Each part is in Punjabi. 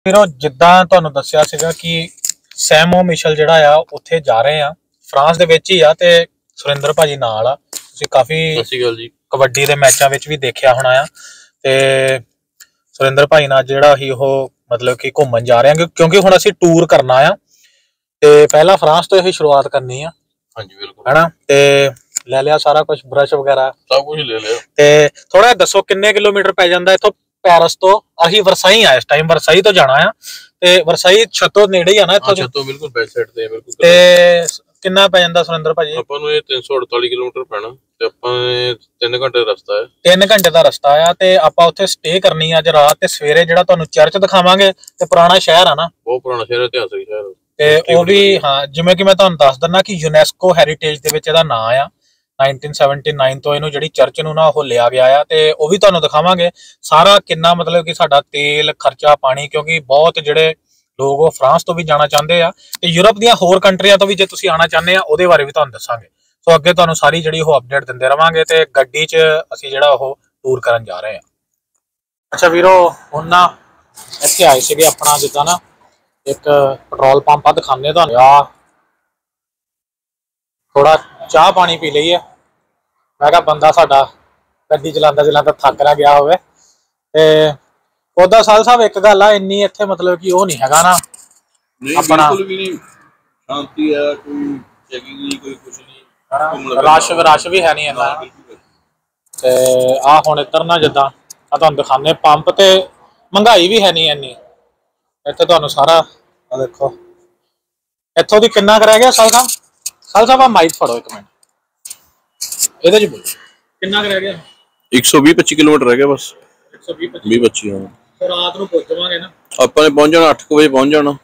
ਵੀਰੋ ਜਿੱਦਾਂ ਤੁਹਾਨੂੰ ਦੱਸਿਆ ਸੀਗਾ ਕਿ ਸੈਮੋ ਮਿਸ਼ਲ ਜਿਹੜਾ ਆ ਉੱਥੇ ਜਾ ਰਹੇ ਆ, ਫਰਾਂਸ ਦੇ ਵਿੱਚ ਹੀ ਆ ਤੇ ਸੁਰਿੰਦਰ ਭਾਜੀ ਨਾਲ ਆ। ਤੁਸੀਂ ਕਾਫੀ ਕਬੱਡੀ ਦੇ ਮੈਚਾਂ ਵਿੱਚ ਵੀ ਦੇਖਿਆ ਹੋਣਾ ਆ। ਤੇ ਸੁਰਿੰਦਰ ਭਾਈ ਨਾਲ ਜਿਹੜਾ ਹੀ ਉਹ ਮਤਲਬ ਕਿ ਘੁੰਮਣ ਜਾ ਰਹੇ ਆ, ਕਿਉਂਕਿ ਹੁਣ ਅਸੀਂ ਟੂਰ ਕਰਨਾ ਆ ਤੇ ਪਹਿਲਾਂ ਫਰਾਂਸ ਤੋਂ ਹੀ ਸ਼ੁਰੂਆਤ ਕਰਨੀ ਆ। ਹਾਂਜੀ ਬਿਲਕੁਲ, ਹੈਨਾ। ਤੇ ਲੈ ਲਿਆ ਸਾਰਾ ਕੁਝ, ਬਰਸ਼ ਵਗੈਰਾ ਸਭ ਕੁਝ ਲੈ ਲਿਆ। ਤੇ ਥੋੜਾ ਦੱਸੋ ਕਿੰਨੇ ਕਿਲੋਮੀਟਰ ਪੈ ਜਾਂਦਾ ਇੱਥੋਂ ਪੈਰਿਸ ਤੋਂ? ਅਸੀਂ ਵਰਸਾਈ ਆ, ਇਸ ਟਾਈਮ ਵਰਸਾਈ ਤੋਂ ਜਾਣਾ ਆ ਤੇ ਵਰਸਾਈ ਛੱਤੋਂ ਨੇੜੇ ਹੀ ਆ ਨਾ ਇੱਥੋਂ? ਛੱਤੋਂ ਬਿਲਕੁਲ ਬੈਕ ਸਾਈਡ ਤੇ ਬਿਲਕੁਲ। ਤੇ ਕਿੰਨਾ ਪੈ ਜਾਂਦਾ ਸੁਰਿੰਦਰ ਭਾਜੀ? ਆਪਾਂ ਨੂੰ ਇਹ 348 ਕਿਲੋਮੀਟਰ ਪੈਣਾ ਤੇ ਆਪਾਂ 3 ਘੰਟੇ ਦਾ ਰਸਤਾ ਹੈ। 3 ਘੰਟੇ ਦਾ ਰਸਤਾ ਆ ਤੇ ਆਪਾਂ ਉੱਥੇ ਸਟੇ ਕਰਨੀ ਆ ਅੱਜ ਰਾਤ, ਤੇ ਸਵੇਰੇ ਜਿਹੜਾ ਤੁਹਾਨੂੰ ਚਰਚ ਦਿਖਾਵਾਂਗੇ। ਤੇ ਪੁਰਾਣਾ ਸ਼ਹਿਰ ਆ ਨਾ, ਬਹੁਤ ਪੁਰਾਣਾ ਸ਼ਹਿਰ, ਇਤਿਹਾਸਕ ਸ਼ਹਿਰ ਤੇ ਉਹ ਵੀ। ਹਾਂ, ਜਿਵੇਂ ਕਿ ਮੈਂ ਤੁਹਾਨੂੰ ਦੱਸ ਦਿੰਦਾ ਕਿ ਯੂਨੈਸਕੋ ਹੈਰੀਟੇਜ ਦੇ ਵਿੱਚ ਇਹਦਾ ਨਾਂ ਆ। 1979 ਤੋਂ ਇਹਨੂੰ ਜਿਹੜੀ ਚਰਚ ਨੂੰ ਨਾ ਉਹ ਲਿਆ ਗਿਆ ਆ, ਤੇ ਉਹ ਵੀ ਤੁਹਾਨੂੰ ਦਿਖਾਵਾਂਗੇ ਸਾਰਾ ਕਿੰਨਾ ਮਤਲਬ ਕਿ ਸਾਡਾ ਤੇਲ ਖਰਚਾ ਪਾਣੀ, ਕਿਉਂਕਿ ਬਹੁਤ ਜਿਹੜੇ ਲੋਕ ਉਹ ਫਰਾਂਸ ਤੋਂ ਵੀ ਜਾਣਾ ਚਾਹੁੰਦੇ ਆ ਤੇ ਯੂਰਪ ਦੀਆਂ ਹੋਰ ਕੰਟਰੀਆਂ ਤੋਂ ਵੀ ਜੇ ਤੁਸੀਂ ਆਉਣਾ ਚਾਹੁੰਦੇ ਆ ਉਹਦੇ ਬਾਰੇ ਵੀ ਤੁਹਾਨੂੰ ਦੱਸਾਂਗੇ। ਸੋ ਅੱਗੇ ਤੁਹਾਨੂੰ ਸਾਰੀ ਜਿਹੜੀ ਉਹ ਅਪਡੇਟ ਦਿੰਦੇ ਰਵਾਂਗੇ। ਤੇ ਗੱਡੀ 'ਚ ਅਸੀਂ ਜਿਹੜਾ ਉਹ ਟੂਰ ਕਰਨ ਜਾ ਰਹੇ ਆ। ਅੱਛਾ ਵੀਰੋ, ਹੁਣ ਨਾ ਇੱਥੇ ਆਏ ਸੀਗੇ ਆਪਣਾ ਜਿੱਦਾਂ ਨਾ ਇੱਕ ਪੈਟਰੋਲ ਪੰਪ ਆ, ਦਿਖਾਉਂਦੇ ਤੁਹਾਨੂੰ ਆ। ਥੋੜਾ ਚਾਹ ਪਾਣੀ ਪੀ ਲਈਏ। ਮੈਂ ਕਿਹਾ ਬੰਦਾ ਸਾਡਾ ਗੱਡੀ ਚਲਾਉਂਦਾ ਚਲਾਉਂਦਾ ਥੱਕ ਨਾ ਗਿਆ ਹੋਵੇ। ਤੇ ਉਹਦਾ ਸਾਲ ਸਾਹਿਬ ਇੱਕ ਗੱਲ ਆ, ਇੰਨੀ ਇੱਥੇ ਮਤਲਬ ਕਿ ਉਹ ਨਹੀਂ ਹੈਗਾ ਨਾ ਆਪਣਾ, ਸ਼ਾਂਤੀ ਹੈ, ਕੋਈ ਚੈਕਿੰਗ ਨਹੀਂ, ਕੋਈ ਕੁਛ ਨਹੀਂ, ਰਸ਼ ਵੀ ਹੈ ਨਹੀਂ ਇੰਨਾ। ਤੇ ਆ ਹੁਣ ਇੱਧਰ ਨਾ ਜਿੱਦਾਂ ਆ ਤੁਹਾਨੂੰ ਦਿਖਾਉਂਦੇ ਪੰਪ, ਤੇ ਮਹਿੰਗਾਈ ਵੀ ਹੈ ਨਹੀਂ ਇੰਨੀ ਇੱਥੇ। ਤੁਹਾਨੂੰ ਸਾਰਾ ਦੇਖੋ ਇੱਥੋਂ ਦੀ ਕਿੰਨਾ ਕੁ ਰਹਿ ਗਿਆ ਸਾਲ ਸਾਹਿਬ? ਸਾਲ ਸਾਹਿਬ ਆ ਮਾਈਕ ਫੜੋ ਇੱਕ ਮਿੰਟ, ਇਹਦੇ 'ਚ ਬੋਲੋ ਕਿੰਨਾ ਕੁ ਰਹਿ ਗਿਆ? 120-25 ਕਿਲੋਮੀਟਰ ਰਹਿ ਗਿਆ ਬਸ। 120-25 ਹਾਂ। ਰਾਤ ਨੂੰ ਪਹੁੰਚ ਜਾਵਾਂਗੇ ਨਾ ਆਪਾਂ ਨੇ, ਪਹੁੰਚ ਜਾਣਾ 8 ਵਜੇ ਪਹੁੰਚ ਜਾਣਾ।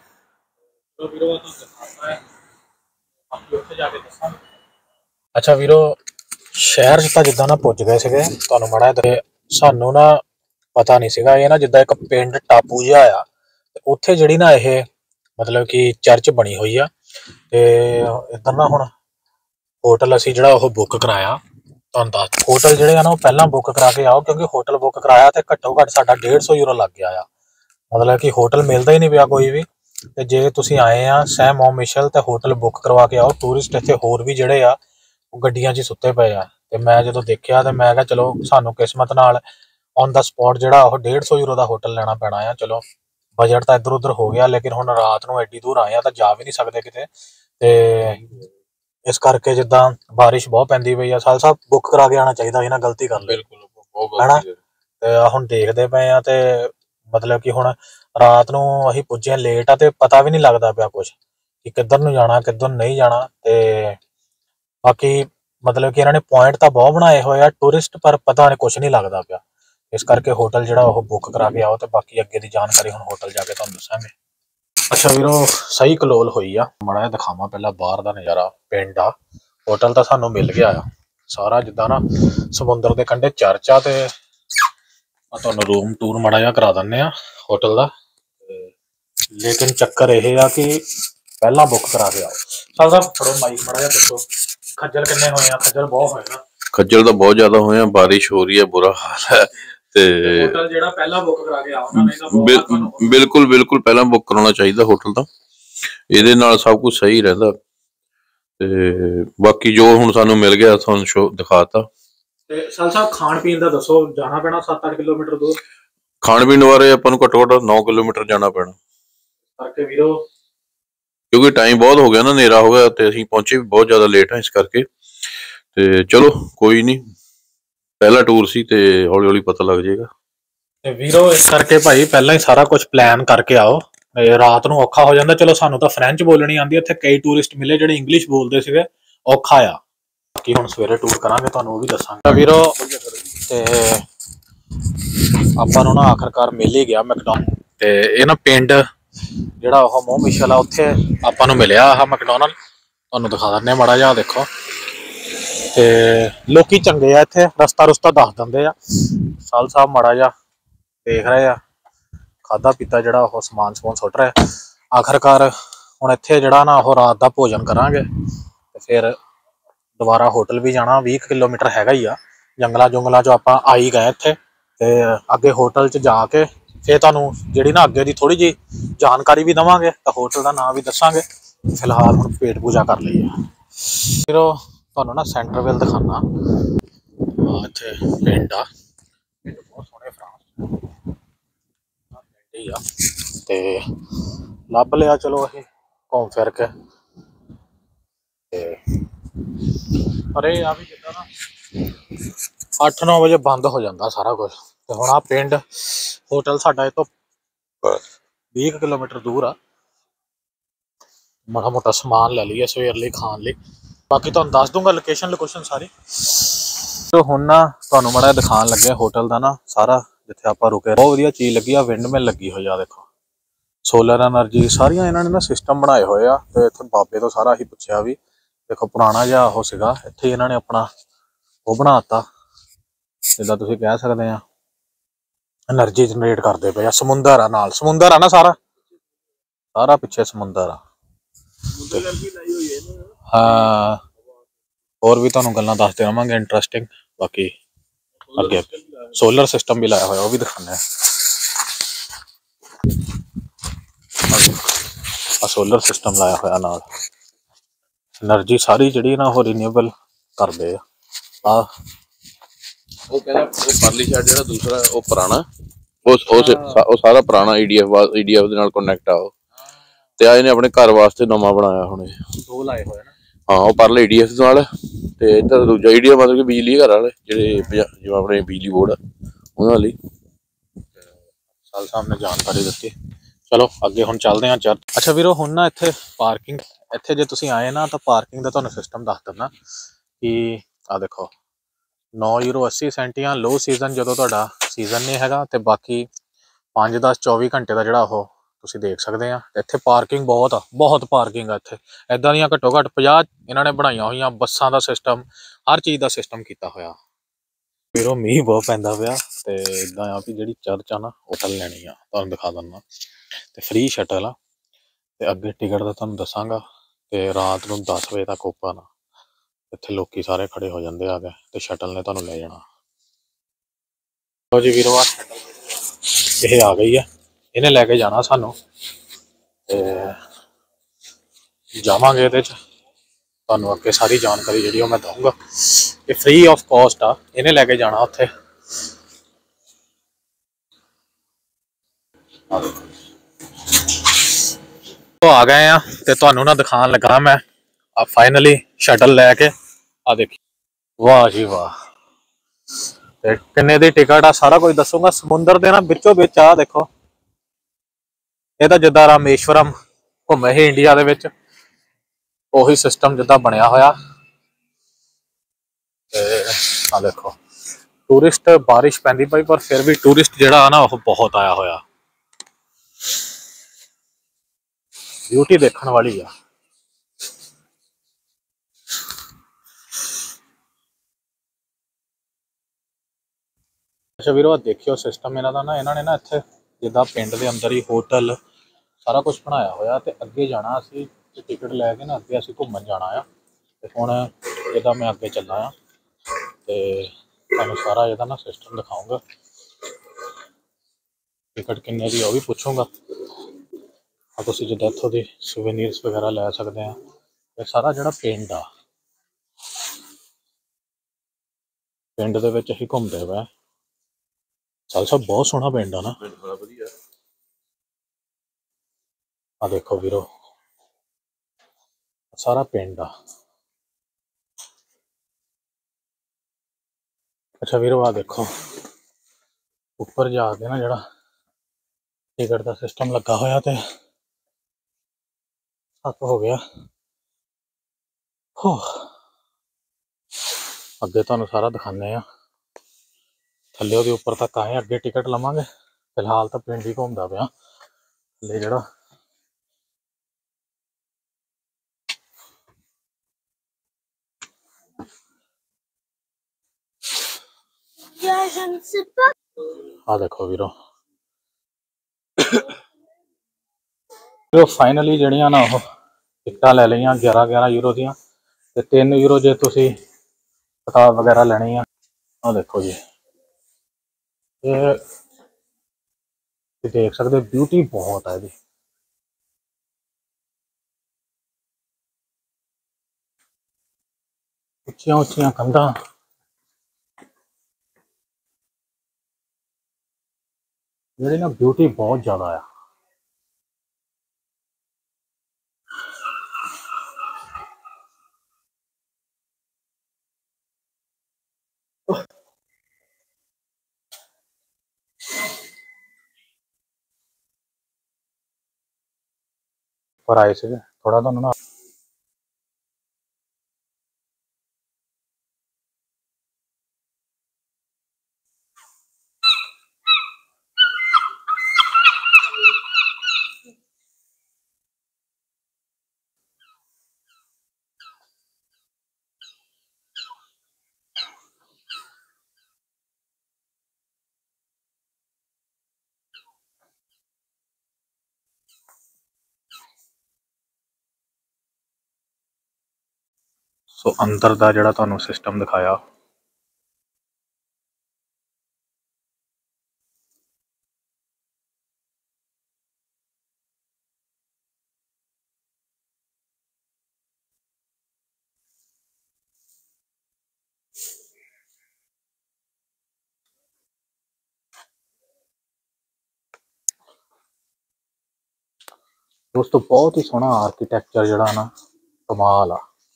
ਅੱਛਾ ਵੀਰੋ, ਸ਼ਹਿਰ 'ਚ ਤਾਂ ਜਿੱਦਾਂ ਨਾ ਪੁੱਜ ਗਏ ਸੀਗੇ। ਤੁਹਾਨੂੰ ਮਾੜਾ ਜਿਹਾ ਸਾਨੂੰ ਨਾ ਪਤਾ ਨਹੀਂ ਸੀਗਾ, ਇਹ ਨਾ ਜਿੱਦਾਂ ਇੱਕ ਪਿੰਡ ਟਾਪੂ ਜਿਹਾ ਆ ਤੇ ਉੱਥੇ ਜਿਹੜੀ ਨਾ ਇਹ ਮਤਲਬ ਕਿ ਚਰਚ ਬਣੀ ਹੋਈ ਆ। ਤੇ ਇੱਧਰ ਨਾ ਹੁਣ ਹੋਟਲ ਅਸੀਂ ਜਿਹੜਾ ਉਹ ਬੁੱਕ ਕਰਾਇਆ। ਤੁਹਾਨੂੰ ਦੱਸ, ਹੋਟਲ ਜਿਹੜੇ ਆ ਨਾ ਉਹ ਪਹਿਲਾਂ ਬੁੱਕ ਕਰਾ ਕੇ ਆਓ, ਕਿਉਂਕਿ ਹੋਟਲ ਬੁੱਕ ਕਰਾਇਆ ਤੇ ਘੱਟੋ ਘੱਟ ਸਾਡਾ 150 ਯੂਰੋ ਲੱਗ ਗਿਆ ਆ। ਮਤਲਬ ਕਿ ਹੋਟਲ ਮਿਲਦਾ ਹੀ ਨਹੀਂ ਪਿਆ ਕੋਈ ਵੀ। ਤੇ ਜੇ ਤੁਸੀਂ ਆਏ ਆ ਸੈਮੋ ਮਿਸ਼ਲ ਤੇ ਹੋਟਲ ਬੁੱਕ ਕਰਵਾ ਕੇ ਆਓ। ਟੂਰਿਸਟ ਇੱਥੇ ਹੋਰ ਵੀ ਜਿਹੜੇ ਆ ਉਹ ਗੱਡੀਆਂ 'ਚ ਹੀ ਸੁੱਤੇ ਪਏ ਆ। ਤੇ ਮੈਂ ਜਦੋਂ ਦੇਖਿਆ ਤੇ ਮੈਂ ਕਿਹਾ ਚਲੋ ਸਾਨੂੰ ਕਿਸਮਤ ਨਾਲ ਔਨ ਦਾ ਸਪੌਟ ਜਿਹੜਾ ਉਹ 150 ਯੂਰੋ ਦਾ ਹੋਟਲ ਲੈਣਾ ਪੈਣਾ ਆ। ਚਲੋ ਬਜਟ ਤਾਂ ਇੱਧਰ ਉੱਧਰ ਹੋ ਗਿਆ, ਲੇਕਿਨ ਹੁਣ ਰਾਤ ਨੂੰ ਐਡੀ ਦੂਰ ਆਏ ਆ ਤਾਂ ਜਾ ਵੀ ਨਹੀਂ ਸਕਦੇ ਕਿਤੇ। ਤੇ ਇਸ ਕਰਕੇ ਜਿੱਦਾਂ ਬਾਰਿਸ਼ ਬਹੁਤ ਪੈਂਦੀ ਪਈ ਆ, ਸਾਲ ਸਾਹਿਬ ਬੁੱਕ ਕਰਾ ਕੇ ਆਉਣਾ ਚਾਹੀਦਾ ਸੀ ਨਾ, ਗਲਤੀ ਕਰ ਲਈ ਹੈਨਾ। ਤੇ ਹੁਣ ਦੇਖਦੇ ਪਏ ਆ ਤੇ ਮਤਲਬ ਕਿ ਹੁਣ ਰਾਤ ਨੂੰ ਅਸੀਂ ਪੁੱਜੇ ਲੇਟ ਆ ਤੇ ਪਤਾ ਵੀ ਨਹੀਂ ਲੱਗਦਾ ਪਿਆ ਕੁਛ ਕਿ ਕਿੱਧਰ ਨੂੰ ਜਾਣਾ ਕਿੱਧਰ ਨਹੀਂ ਜਾਣਾ। ਤੇ ਬਾਕੀ ਮਤਲਬ ਕਿ ਇਹਨਾਂ ਨੇ ਪੁਆਇੰਟ ਤਾਂ ਬਹੁਤ ਬਣਾਏ ਹੋਏ ਆ ਟੂਰਿਸਟ, ਪਰ ਪਤਾ ਨਹੀਂ ਕੁਛ ਨਹੀਂ ਲੱਗਦਾ ਪਿਆ। ਇਸ ਕਰਕੇ ਹੋਟਲ ਜਿਹੜਾ ਉਹ ਬੁੱਕ ਕਰਾ ਕੇ ਆਓ ਤੇ ਬਾਕੀ ਅੱਗੇ ਦੀ ਜਾਣਕਾਰੀ ਹੁਣ ਹੋਟਲ ਜਾ ਕੇ ਤੁਹਾਨੂੰ ਦੱਸਾਂਗੇ। ਅੱਛਾ ਵੀਰੋ, ਸਹੀ ਕਲੋਲ ਹੋਈ ਆ। ਮਾੜਾ ਜਿਹਾ ਦਿਖਾਵਾਂ ਪਹਿਲਾਂ ਬਾਹਰ ਦਾ ਨਜ਼ਾਰਾ। ਪਿੰਡ ਆ, ਹੋਟਲ ਤਾਂ ਸਾਨੂੰ ਮਿਲ ਗਿਆ ਆ ਸਾਰਾ, ਜਿੱਦਾਂ ਨਾ ਸਮੁੰਦਰ ਦੇ ਕੰਢੇ ਚਰਚ ਆ। ਤੇ ਤੁਹਾਨੂੰ ਰੂਮ ਟੂਰ ਮਾੜਾ ਜਿਹਾ ਕਰਾ ਦਿੰਦੇ ਆ ਹੋਟਲ ਦਾ। ਲੇਕਿਨ ਚੱਕਰ ਇਹ ਆ ਕਿ ਪਹਿਲਾਂ ਬੁੱਕ ਕਰਾ ਕੇ ਆਓ। ਸਾਲ ਸਾਹਿਬ ਫੜੋ ਮਾਈਕ, ਮਾੜਾ ਜਿਹਾ ਦੱਸੋ ਖੱਜਲ ਕਿੰਨੇ ਹੋਏ ਆ? ਖੱਜਲ ਬਹੁਤ ਹੋਏ ਨਾ। ਖੱਜਲ ਤਾਂ ਬਹੁਤ ਜ਼ਿਆਦਾ ਹੋਏ ਆ, ਬਾਰਿਸ਼ ਹੋ ਰਹੀ ਹੈ, ਬੁਰਾ ਹਾਲ ਹੈ। ਤੇ ਹੋਟਲ ਜਿਹੜਾ ਪਹਿਲਾਂ ਬੁੱਕ ਕਰਾ ਕੇ ਆਓ ਨਾ, ਨਹੀਂ ਤਾਂ ਬਿਲਕੁਲ ਬਿਲਕੁਲ ਪਹਿਲਾਂ ਬੁੱਕ ਕਰਾਉਣਾ ਚਾਹੀਦਾ ਹੋਟਲ ਤਾਂ, ਇਹਦੇ ਨਾਲ ਸਭ ਕੁਝ ਸਹੀ ਰਹਿੰਦਾ। ਤੇ ਬਾਕੀ ਜੋ ਹੁਣ ਸਾਨੂੰ ਮਿਲ ਗਿਆ ਤੁਹਾਨੂੰ ਸ਼ੋ ਦਿਖਾਤਾ। ਤੇ ਸਾਲ ਸਾਹਿਬ ਖਾਣ ਪੀਣ ਦਾ ਦੱਸੋ, ਜਾਣਾ ਪੈਣਾ 7-8 ਕਿਲੋਮੀਟਰ ਦੂਰ। ਖਾਣ ਪੀਣ ਬਾਰੇ ਆਪਾਂ ਨੂੰ ਘੱਟੋ ਘੱਟ 9 ਕਿਲੋਮੀਟਰ ਜਾਣਾ ਪੈਣਾ ਕਰਕੇ ਵੀਰੋ, ਕਿਉਂਕਿ ਟਾਈਮ ਬਹੁਤ ਹੋ ਗਿਆ ਨਾ, ਹਨੇਰਾ ਹੋ ਗਿਆ ਤੇ ਅਸੀਂ ਪਹੁੰਚੇ ਵੀ ਬਹੁਤ ਜ਼ਿਆਦਾ ਲੇਟ ਆ ਇਸ ਕਰਕੇ। ਤੇ ਚਲੋ ਕੋਈ ਨਹੀਂ, ਪਹਿਲਾ ਟੂਰ ਸੀ ਤੇ ਹੌਲੀ ਹੌਲੀ ਪਤਾ ਲੱਗ ਜਾਏਗਾ। ਤੇ ਵੀਰੋ ਇਸ ਕਰਕੇ ਭਾਈ ਪਹਿਲਾਂ ਹੀ ਸਾਰਾ ਕੁਝ ਪਲਾਨ ਕਰਕੇ ਆਓ, ਰਾਤ ਨੂੰ ਔਖਾ ਹੋ ਜਾਂਦਾ। ਚਲੋ ਸਾਨੂੰ ਤਾਂ ਫਰੈਂਚ ਬੋਲਣੀ ਆਉਂਦੀ, ਇੱਥੇ ਕਈ ਟੂਰਿਸਟ ਮਿਲੇ ਜਿਹੜੇ ਇੰਗਲਿਸ਼ ਬੋਲਦੇ ਸੀਗੇ, ਔਖਾ ਆ। ਬਾਕੀ ਹੁਣ ਸਵੇਰੇ ਟੂਰ ਕਰਾਂਗੇ ਤੁਹਾਨੂੰ ਉਹ ਵੀ ਦੱਸਾਂਗੇ ਵੀਰੋ। ਤੇ ਆਪਾਂ ਨੂੰ ਨਾ ਆਖਰਕਾਰ ਮਿਲ ਹੀ ਗਿਆ ਮੈਕਡੋਨਲਡ। ਤੇ ਇਹ ਨਾ ਪਿੰਡ ਜਿਹੜਾ ਉਹ ਮੋ ਮਿਸ਼ਲ ਆ, ਉੱਥੇ ਆਪਾਂ ਨੂੰ ਮਿਲਿਆ ਆਹ ਮੈਕਡੋਨਲਡ। ਤੁਹਾਨੂੰ ਦਿਖਾ ਦਿੰਦੇ ਮਾੜਾ ਜਿਹਾ, ਦੇਖੋ। ਤੇ ਲੋਕੀ ਚੰਗੇ ਆ ਇੱਥੇ, ਰਸਤਾ ਰੁਸਤਾ ਦੱਸ ਦਿੰਦੇ ਆ। ਸਾਲ ਸਾਹਿਬ ਮਾੜਾ ਜਿਹਾ ਦੇਖ ਰਹੇ ਆ, ਖਾਧਾ ਪੀਤਾ ਜਿਹੜਾ ਉਹ ਸਮਾਨ ਸਮੂਨ ਸੁੱਟ ਰਿਹਾ। ਆਖਰਕਾਰ ਹੁਣ ਇੱਥੇ ਜਿਹੜਾ ਨਾ ਉਹ ਰਾਤ ਦਾ ਭੋਜਨ ਕਰਾਂਗੇ ਤੇ ਫਿਰ ਦੁਬਾਰਾ ਹੋਟਲ ਵੀ ਜਾਣਾ। 20 ਕਿਲੋਮੀਟਰ ਹੈਗਾ ਹੀ ਆ, ਜੰਗਲਾਂ ਜੁੰਗਲਾਂ 'ਚੋਂ ਆਪਾਂ ਆਈ ਗਏ ਇੱਥੇ। ਤੇ ਅੱਗੇ ਹੋਟਲ 'ਚ ਜਾ ਕੇ फिर तुहानूं जिहड़ी ना अगे दी थोड़ी जी जानकारी भी देवांगे तो होटल का नाम भी दसांगे। फिलहाल हुण पेट पूजा कर लईए। फिर तुहानूं ना सेंटर वेल दिखाना। इत्थे पिंड आ, पिंड बहुत सोहणे फ्रांस पिंड ही आ ते लभ लिया। चलो असीं घूम फिर के पर यह आ भी जिद्दां ना 8-9 बजे बंद हो जाता सारा कुछ। तो हुण आ पिंड होटल साडा इतों 20 किलोमीटर दूर आ। माड़ा मोटा समान लै लीए सवेर लई खाण लई, बाकी तुहानूं दस दूंगा लोकेशन लोकेशन सारी। तो हुण ना तुहानूं माड़ा दिखाण लगे होटल का ना सारा जिथे आपां रुके। बहुत वधिया चीज़ लगी आ, विंड मिल लगी हुई आ देखो, सोलर एनर्जी सारियां इन्हां ने ना सिस्टम बनाए हुए आ। ते इत्थे बाबे तो सारा असीं पुछया भी, देखो पुराना जिहा ओह सीगा, इत्थे इन्हां ने अपना वो बनाता जिद्दां तुसीं कह सकदे आ एनर्जी जनरेट करते पे आ। समुंदर आ नाल, समुंदर आ ना सारा सारा पिछे समुंदर आ। हाँ होर भी तुहानूं गल्लां दसदे रवांगे इंटरस्टिंग। बाकी अगे सोलर सिस्टम भी लाया होया, वो भी दिखाने। सोलर सिस्टम लाया होया नाल, एनर्जी सारी जिहड़ी ना वो रीन्यूएबल करदे आ। वो कहना वो परली साइड जेहड़ा दूसरा वो पुराना वो सारा पुराना ईडीएफ दे नाल कनेक्ट आ। ते आ इहने अपने घर वास्ते नवां बनाया हुण दो लाए होए ना। हाँ वो परले ईडीएफ नाल ते इधर दूजा ईडीएफ मतलब कि बिजली घर वाले जेहड़े जो अपने बिजली बोर्ड उहनां लई। साल साहब ने जानकारी दी। चलो अगे हुण चलदे हां चर्च। अच्छा वीरो हुण ना इत्थे पार्किंग, इत्थे जे तुसीं आए ना तो पार्किंग दा तुहानूं सिस्टम दस दिंदा कि आ देखो €9.80 लो सीजन जो तुहाडा सीजन नहीं हैगा, ते बाकी 5, 10, 24 घंटे का जिहड़ा ओह तुसीं देख सकदे आ। इत्थे पार्किंग बहुत आ, बहुत पार्किंग आ इत्थे। इदां दियां घट्टो घट्ट 50 इन्हां ने बनाईयां होईयां, बसां दा सिस्टम, हर चीज़ का सिस्टम किया होया। फिर मींह बहुत पैंदा पिया ते इदां आ भी जिहड़ी चर्च आ ना होटल लैनी आ, तुहानूं दिखा दिंदा। ते फ्री शटल आ, ते अगे टिकट का तुहानूं दसांगा। ते रात नूं 10 बजे तक ओपन आ। इत्थे लोकी सारे खड़े हो जाते आ गए, ते शटल ने तुहानूं ले जाना। लो जी वीरो आ शटल ये आ गई है, इन्हें लैके जाना सानू ते जावांगे इहदे च। तुहानूं अगे सारी जानकारी जिहड़ी मैं दूंगा। ये फ्री ऑफ कॉस्ट आ, इन्हें लैके जाना उत्थे। तो आ गए हैं ते तुहानूं ना दिखान लगा मैं फाइनली शटल लैके। आ देखी वाह जी वाह, ते किन्ने दी टिकट आ सारा कुछ दसूंगा। समुंदर दे ना बिचों बिच आ देखो, ये तो जिद्दां रामेश्वरम घूमे ही इंडिया दे विच ओही सिस्टम जिद्दां बनिया होया। आ देखो टूरिस्ट, बारिश पैंदी पई पर फिर भी टूरिस्ट जिहड़ा ना वो बहुत आया होया। ब्यूटी देखने वाली आ। अच्छा वीरो देखियो सिस्टम इन्हां दा ना, इन्हां ने ना इत्थे जिद्दां पिंड दे अंदर ही होटल सारा कुछ बनाया होया। ते अगे जाना असीं टिकट लैके ना अगे असीं घूमन जाना आ। ते हुण इहदा मैं अगे चला आ ते तुहानूं सारा इहदा ना सिस्टम दिखाऊंगा। टिकट किन्ने दी ओह भी पुछूंगा। तुसीं जिद्दां इत्थों दी सुवेनीर्स वगैरह लै सकदे आ। ते सारा जिहड़ा पिंड आ, पिंड दे विच असीं घूमदे पए। साल साहब बहुत सोहना पिंड आ ना। आ देखो वीरो सारा पिंड आ। अच्छा वीरो आ देखो उपर जाके ना जिहड़ा टिकट का सिस्टम लगा होया ते सत हो गया। अगे तुहानूं सारा दिखाने आ, थल्ले ओहदे उपर तक आए अगे टिकट लवांगे। फिलहाल तो पिंड ही घूमदा पिया थल्ले जिहड़ा। आ देखो वीरो फाइनली जड़ियां ना वो टिकटां लै लियां €11 दियां। ते €3 जे तुसीं किताब वगैरह लैनी आ। देखो जी ये ਤੁਸੀਂ ਦੇਖ ਸਕਦੇ ਬਿਊਟੀ ਬਹੁਤ ਹੈ ਇਹਦੀ। ਉੱਚੀਆਂ ਉੱਚੀਆਂ ਕੰਧਾਂ, ਜਿਹੜੀ ਨਾ ਬਿਊਟੀ ਬਹੁਤ ਜ਼ਿਆਦਾ ਆ। ਪਰ ਆਏ ਸੀਗੇ ਥੋੜਾ ਤੁਹਾਨੂੰ ਨਾ ਸੋ ਅੰਦਰ ਦਾ ਜਿਹੜਾ ਤੁਹਾਨੂੰ ਸਿਸਟਮ ਦਿਖਾਇਆ, ਦੋਸਤੋ ਬਹੁਤ ਹੀ ਸੋਹਣਾ ਆਰਕੀਟੈਕਚਰ ਜਿਹੜਾ ਨਾ ਕਮਾਲ ਆ।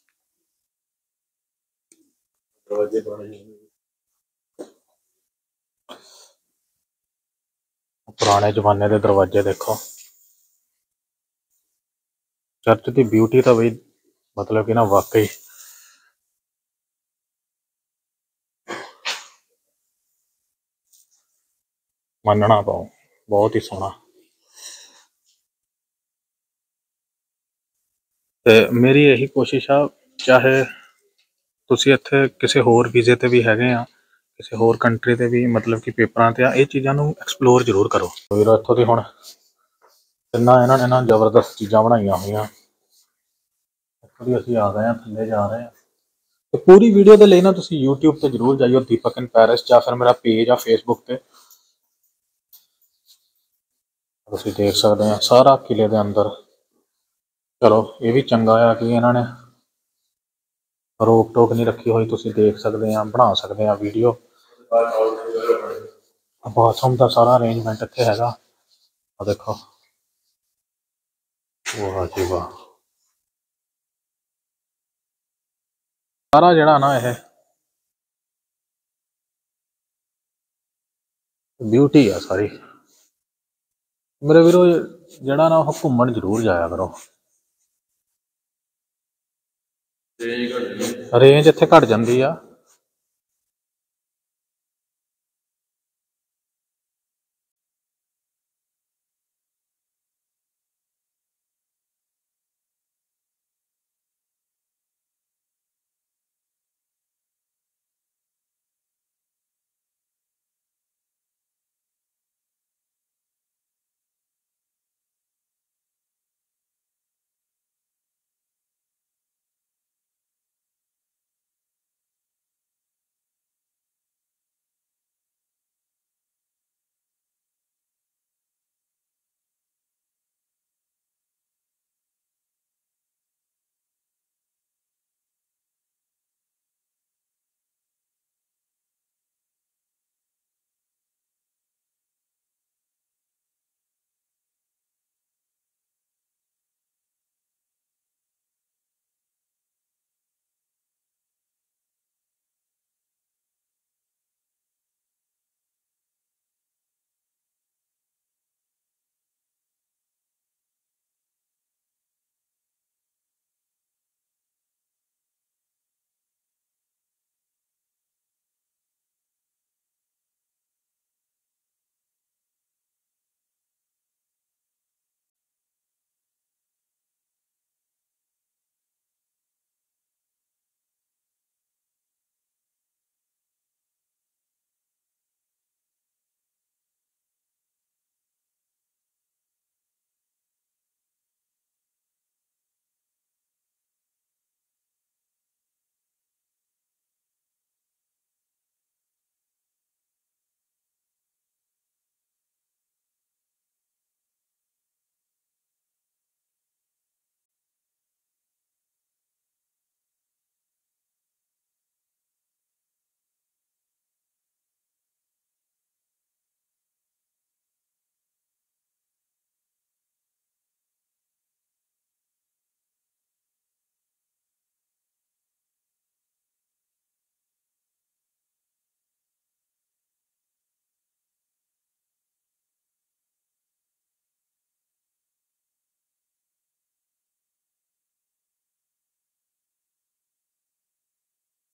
ਪੁਰਾਣੇ ਜ਼ਮਾਨੇ ਦੇ ਦਰਵਾਜ਼ੇ ਦੇਖੋ। ਚਰਚ ਦੀ ਬਿਊਟੀ ਤਾਂ ਬਈ ਮਤਲਬ ਕਿ ਨਾ ਵਾਕਈ ਮੰਨਣਾ ਪਾਓ, ਬਹੁਤ ਹੀ ਸੋਹਣਾ। ਤੇ ਮੇਰੀ ਇਹੀ ਕੋਸ਼ਿਸ਼ ਆ, ਚਾਹੇ ਤੁਸੀਂ ਇੱਥੇ ਕਿਸੇ ਹੋਰ ਵੀਜ਼ੇ ਤੇ ਵੀ ਹੈਗੇ ਆ, ਕਿਸੇ ਹੋਰ ਕੰਟਰੀ ਤੇ ਵੀ ਮਤਲਬ ਕਿ ਪੇਪਰਾਂ ਤੇ ਆ, ਇਹ ਚੀਜ਼ਾਂ ਨੂੰ ਐਕਸਪਲੋਰ ਜ਼ਰੂਰ ਕਰੋ। ਵੀਰੋ ਇੱਥੋਂ ਦੀ ਹੁਣ ਕਿੰਨਾ ਇਹਨਾਂ ਨੇ ਨਾ ਜ਼ਬਰਦਸਤ ਚੀਜ਼ਾਂ ਬਣਾਈਆਂ ਹੋਈਆਂ। ਇੱਥੋਂ ਦੀ ਅਸੀਂ ਆ ਗਏ ਹਾਂ, ਥੱਲੇ ਜਾ ਰਹੇ ਹਾਂ। ਤੇ ਪੂਰੀ ਵੀਡੀਓ ਦੇ ਲਈ ਨਾ ਤੁਸੀਂ YouTube ਤੇ ਜ਼ਰੂਰ ਜਾਈਓ, ਦੀਪਕ ਇਨ ਪੈਰਿਸ, ਜਾਂ ਫਿਰ ਮੇਰਾ ਪੇਜ ਆ ਫੇਸਬੁੱਕ ਤੇ, ਤੁਸੀਂ ਦੇਖ ਸਕਦੇ ਆ ਸਾਰਾ ਕਿਲੇ ਦੇ ਅੰਦਰ। ਚਲੋ ਇਹ ਵੀ ਚੰਗਾ ਆ ਕਿ ਇਹਨਾਂ ਨੇ ਰੋਕ ਟੋਕ ਨਹੀਂ ਰੱਖੀ ਹੋਈ, ਤੁਸੀਂ ਦੇਖ ਸਕਦੇ ਆ, ਬਣਾ ਸਕਦੇ ਆ ਵੀਡੀਓ। ਬਾਥਰੂਮ ਦਾ ਸਾਰਾ ਅਰੇਂਜਮੈਂਟ ਇੱਥੇ ਹੈਗਾ, ਆ ਦੇਖੋ। ਵਾਹ ਜੀ ਵਾਹ, ਸਾਰਾ ਜਿਹੜਾ ਨਾ ਇਹ ਬਿਊਟੀ ਆ ਸਾਰੀ। ਮੇਰੇ ਵੀਰੋ ਜਿਹੜਾ ਨਾ ਉਹ ਘੁੰਮਣ ਜ਼ਰੂਰ ਜਾਇਆ ਕਰੋ। ਰੇਂਜ ਇੱਥੇ ਘਟ ਜਾਂਦੀ ਆ,